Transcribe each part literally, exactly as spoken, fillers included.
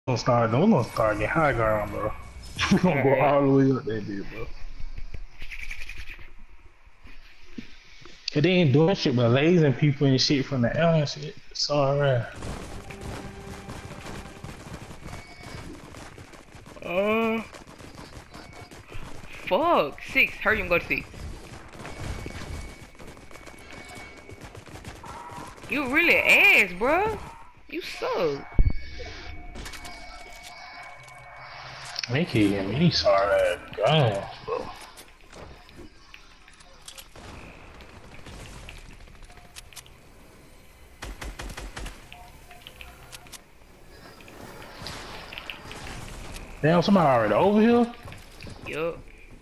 We're gonna start, we're gonna start getting high ground, bro. We're gonna go Alright. all the way up that bitch, bro. And they ain't doing shit but lasing people and shit from the air and shit. It's alright. Uh, fuck. Six. Hurry and go to six. You really ass, bro. You suck. They keep getting me sorry ass guns, bro. Damn, somebody already over here? Yup.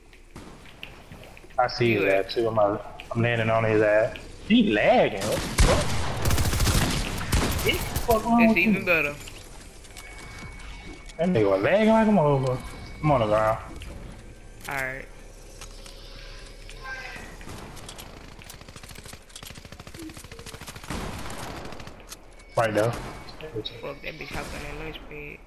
I see his ass too. I'm, I'm landing on his ass. He lagging. What the fuck? What the fuck wrong It's with even you? better. That nigga was lagging like a motherfucker. I'm on the ground. Alright. Right there. Fuck, that bitch hopped on that lunch pad.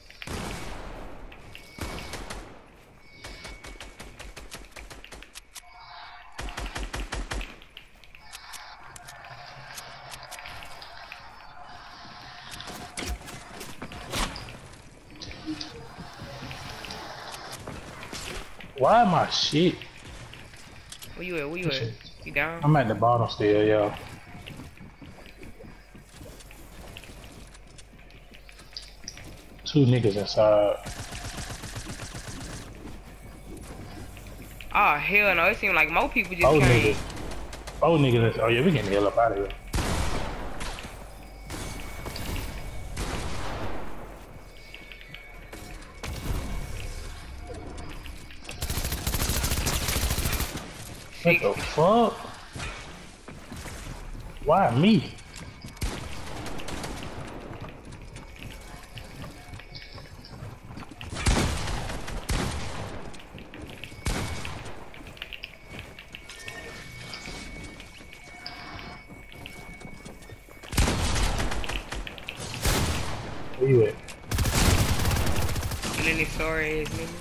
Why am I shit? Where you at? Where you at? You down? I'm at the bottom still, yo. Two niggas inside. Oh, hell no. It seemed like more people just Oh came. niggas. Oh niggas. ins- Oh yeah, we getting the hell up out of here. What the fuck? Why me? Where you at? And then this sorry ass nigga.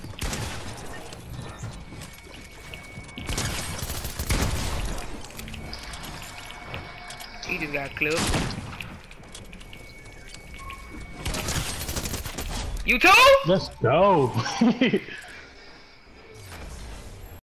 He just got clipped. You too? Let's go.